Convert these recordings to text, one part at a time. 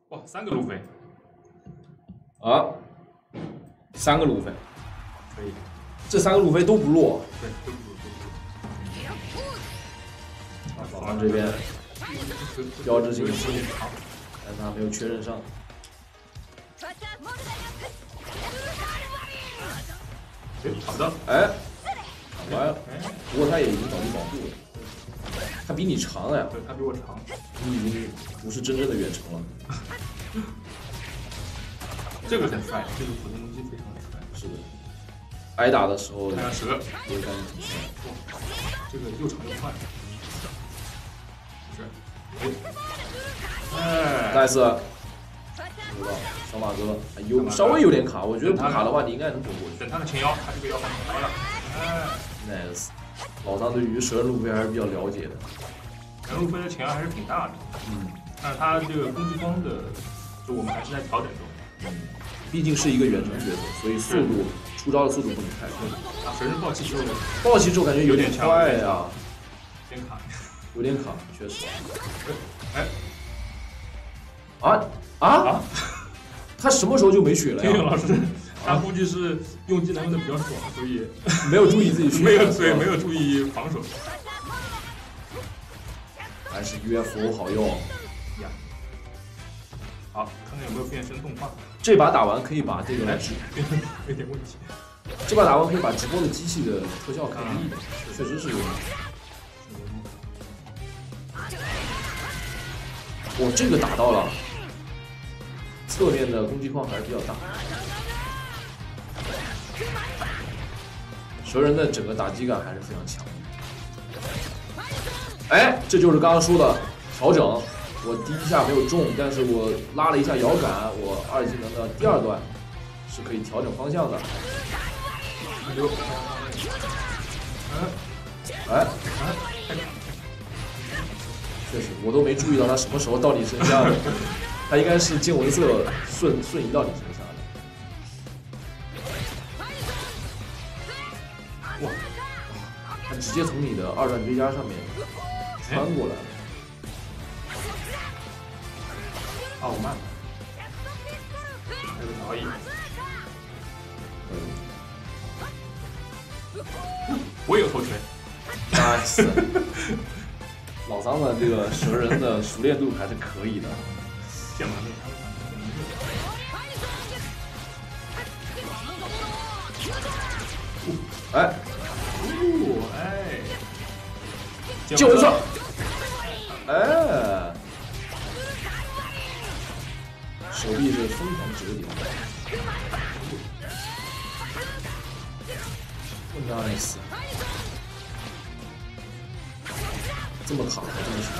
哇，3个路飞啊，3个路飞， 可以， 这3个路飞都不弱。 对，都不老王这边标志性的失误，但他没有确认上。 好的， 哎，完了，不过他也已经倒地保护了。他比你长呀， 对他比我长， 你已经不是真正的远程了。 这个很帅，这个普通攻击非常的帅。 是的，挨打的时候看看蛇， 也感觉挺帅。 这个又长又快，是，哎 ，nice， 知道小马哥稍微有点卡，我觉得不卡的话你应该能躲过去。 等他的前腰，他这个要放开了，哎 ，nice， 老张对于蛇人路飞还是比较了解的。 蛇人路飞的前腰还是挺大的，但是他这个攻击方的，就我们还是在调整中。 毕竟是一个远程角色，所以速度出招的速度不能太快。 啊，蛇人暴气之后， 暴气之后感觉有点快呀， 有点卡， 有点卡，确实。 哎， 他什么时候就没血了呀？ 天勇老师，他估计是用技能用的比较爽，所以没有注意自己血， 没有注意防守。 还是 UFO 好用呀。好，看看有没有变身动画。 这把打完可以把这个有点问题。 这把打完可以把直播的机器的特效砍低，确实是有点。我这个打到了，侧面的攻击框还是比较大。蛇人的整个打击感还是非常强的。哎，这就是刚刚说的调整。我第一下没有中，但是我拉了一下摇杆，我2技能的第2段是可以调整方向的。确实，我都没注意到他什么时候到你身上的，他应该是见闻色瞬移到你身上的。哇，他直接从你的2段追加上面穿过来了。 傲慢，还有摇椅，我有头锤 ，nice， 老张的这个蛇人的熟练度还是可以的。 剑马哎，见闻色，哎。手臂是疯狂折叠。nice， 这么卡，这么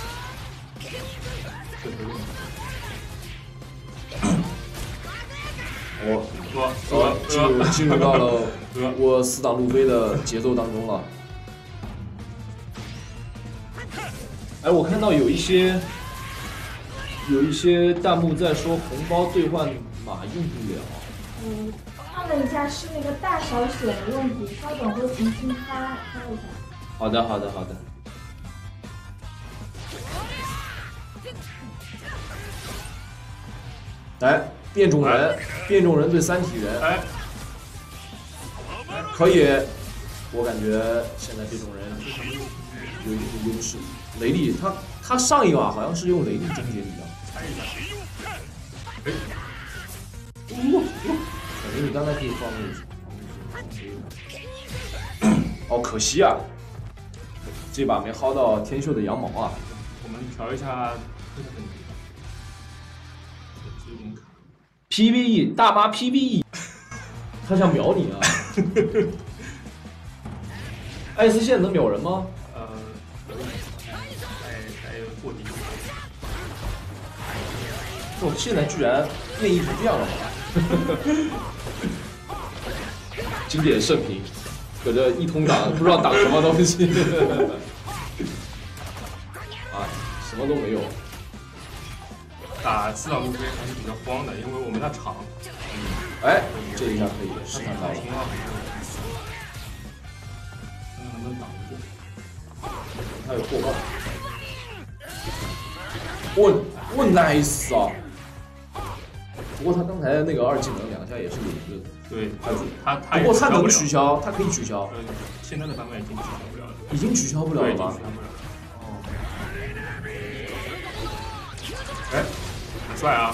行。进入到了我4档路飞的节奏当中了。哎，我看到有一些弹幕在说红包兑换码用不了。 看了一下是那个大小写的问题，稍等会重新发一下。 好的。来，变种人对3体人，可以。我感觉现在变种人有一定的优势。雷利，他上一把好像是用雷利终结你的。感觉你刚才可以放那个。哦，可惜啊，这把没薅到天秀的羊毛啊。 我们调一下。 PVE 大妈 PVE， 他想秒你啊！艾斯线能秒人吗？ 过底。 我现在居然变异成这样了吗？经典盛平，搁这一通打，不知道打什么东西。啊，什么都没有。 打4档路飞还是比较慌的，因为我们那场。 哎，这一下可以试探到了。 能不能挡得住？ 他有破爆。我 nice 啊！ 不过他刚才那个2技能2下也是有一个， 对， 他他不过他能取取消，他可以取消， 现在的版本已经取消不了了， 已经取消不了了吗？ 哦，哎，很帅啊！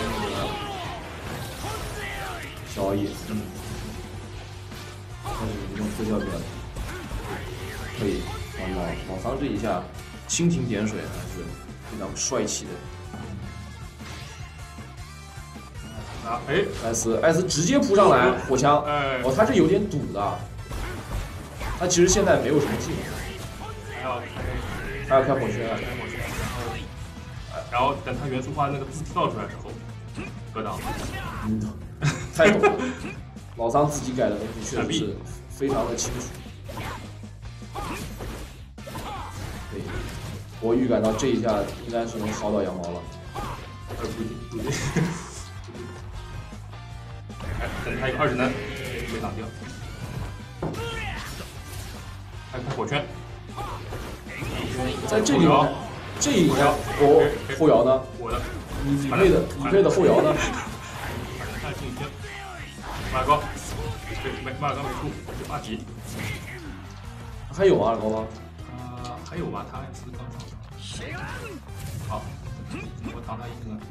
小野，但是这种特效比较可以。老桑这一下蜻蜓点水还是非常帅气的。 啊，哎， 艾斯直接扑上来火枪， 哎， 哦，他是有点堵的，他其实现在没有什么技能，他要开火圈， 然后等他元素化那个字跳出来之后，格挡， 太懂了，老桑自己改的东西确实是非常的清楚。对，我预感到这一下应该是能薅到羊毛了， 不一定，不一定。哎，等他一个2技能没挡掉，还开火圈， 在这里面，这一下后摇呢？ 我的， 你配的后摇呢？ 看这一圈，马尔高，对，马尔高没出，就8级。 还有马尔高吗？ 还有吧，他还是刚上场。好，我挡他一技能。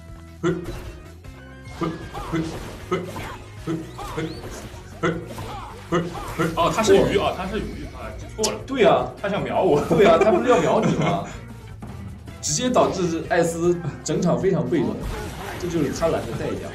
哦，他是鱼啊，他是鱼啊，记错了。 对呀， 他想秒我。 对呀，他不是要秒你吗？直接导致艾斯整场非常被动，这就是贪婪的代价。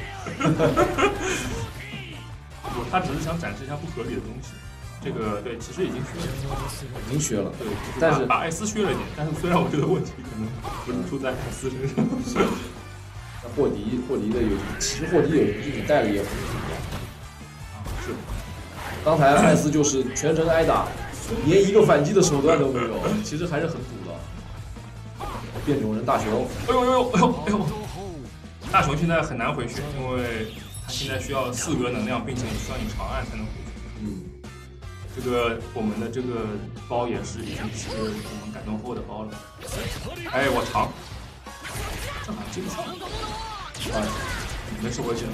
他只是想展示一下不合理的东西。这个对，其实已经削了，对， 但是把艾斯削了一点，但是虽然我觉得问题可能不是出在艾斯身上， 那霍迪的其实霍迪有自己带的也很重要。 是， 刚才艾斯就是全程挨打，连一个反击的手段都没有，其实还是很堵的。变种人大熊， 哎呦，大熊现在很难回血，因为他现在需要4格能量，并且需要你长按才能回血。这个我们的这个包也是已经是我们改动后的包了。哎，我长，这还真长。哎，没事，我记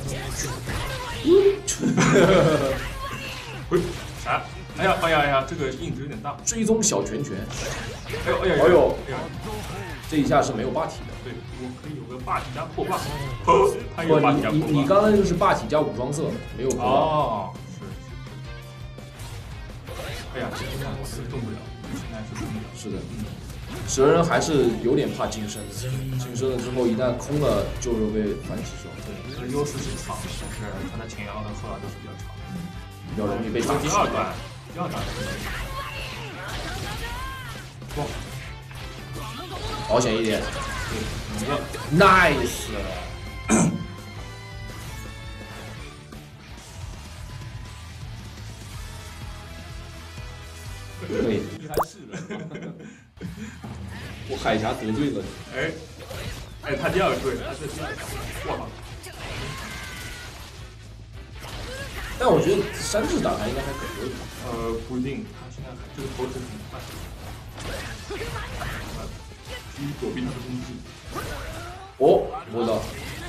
得。啥？哎呀，这个印值有点大。 追踪小拳拳。 哎呦， 这一下是没有霸体的。 对，我可以有个霸体加破霸。他有霸体加破霸。你刚才就是霸体加武装色，没有破霸。 哦。哎呀，这样我是动不了，现在是动不了。 是的，蛇人还是有点怕近身的，近身了之后一旦空了就会被反击手。 对，这个优势是长，但是他的前摇和后摇都是比较长， 比较容易被打。 第二段，哇， 保险一点。 对 ，nice。对， 你还是的， 我海峡得罪了。 哎，他第2个对，他是第2个，我靠！ 但我觉得3质打他应该还可以。 不一定，他现在这个投掷很快，去躲避他的攻击。 哦，摸到。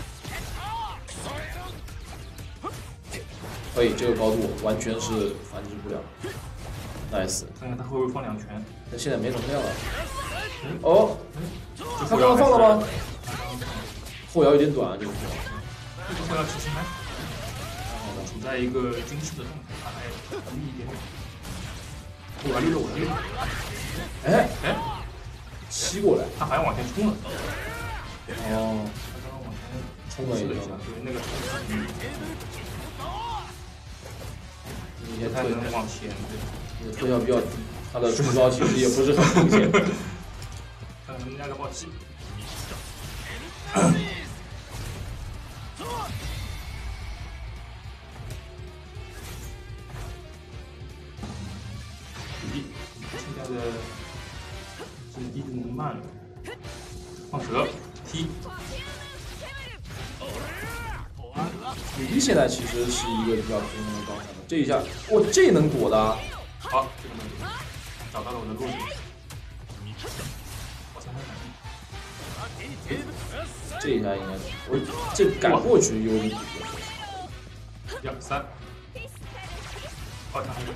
可以，这个高度完全是反制不了。nice， 看看他会不会放2拳？ 但现在没能量了。哦，他刚刚放了吗？后摇有点短，这个后摇。 这个后摇其实还好，处在一个军事的状态，他还容易一点点。我来溜， 哎，吸过来， 他好像往前冲了。 哦， 他刚刚往前冲了一下， 对，那个冲是你先他能往前，对。 特效比较低，他的出招其实也不是很明显。 看看能压个暴击。现在的这一技能慢了，放蛇踢。 吕迪现在其实是一个比较平衡的状态的，这一下，哇，这能躲的。 好，这个没有，找到了我的弱点。我才能反应。 这一下应该我这赶过去有点底。 1、3，哦，他还有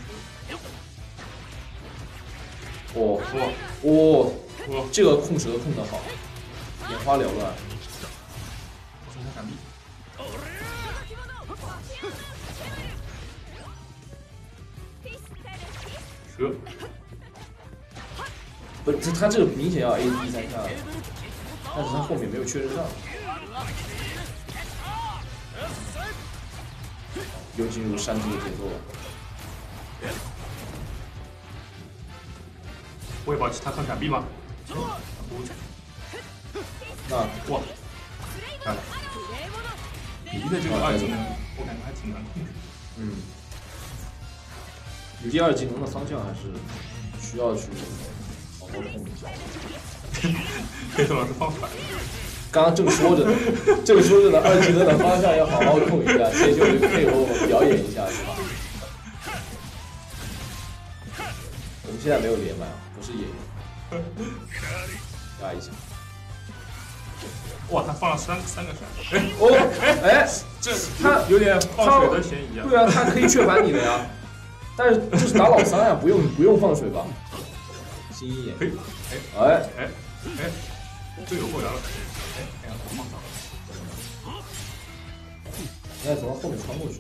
哦哇哦， 哇， 这个控蛇控得好，眼花缭乱。 身上闪避，蛇， 不，他这个明显要 AD 3下，但是他后面没有确认上。又进入山猪的节奏了。 我也保持他抗闪避吗？ 那哇，敌的这个2技能，我感觉还挺难控制。 嗯，第2技能的方向还是需要去好好控一下。 黑手老师放反了。 刚刚正说着呢，正说着呢，2技能的方向要好好控一下，这就配合我们表演一下，是吧？我们现在没有连麦啊，不是演员。压一下。 哇，他放了三个闪。 这他有点放水的嫌疑啊。 对啊，他可以确反你的呀，但是这是打老三呀，不用放水吧？心一眼。 队友过来了。我放早了。 应该从他后面穿过去。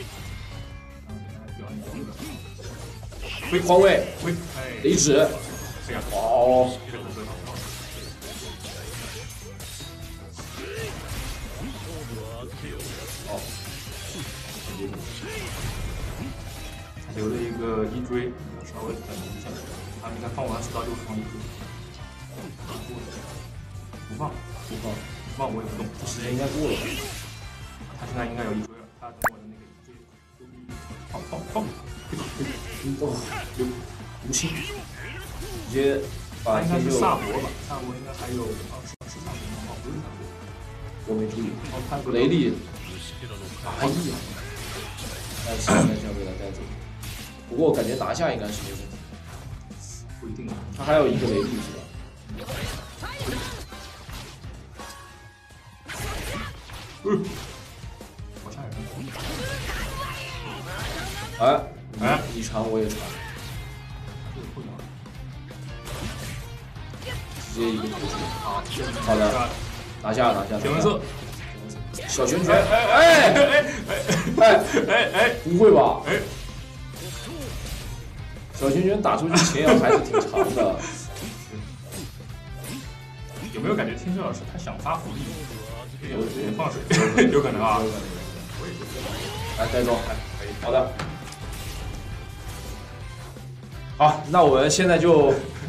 换位，雷指。哦。 他留了一个一追，稍微等一下，他应该放完10到6放一追。不放，我也不动。 这时间应该过了吧？ 他现在应该有一追了，他等我的那个一追。放， 无心，直接把他应该是天佑。 萨博吧？萨博应该还有是萨博吗？不是萨博。 我没注意。 他有个雷利。哎呀！但是被他带走。不过我感觉拿下应该是没问题。 不一定啊。 他还有一个雷利是吧？ 好吓人！ 你传我也传，直接一个突出。好的，拿下。 铁纹色， 小拳拳，不会吧？小拳拳打出去前摇还是挺长的。 有没有感觉天佑老师他想发福利？有点放水，有可能啊。我也觉得。 来，戴总，好的。好，那我们现在就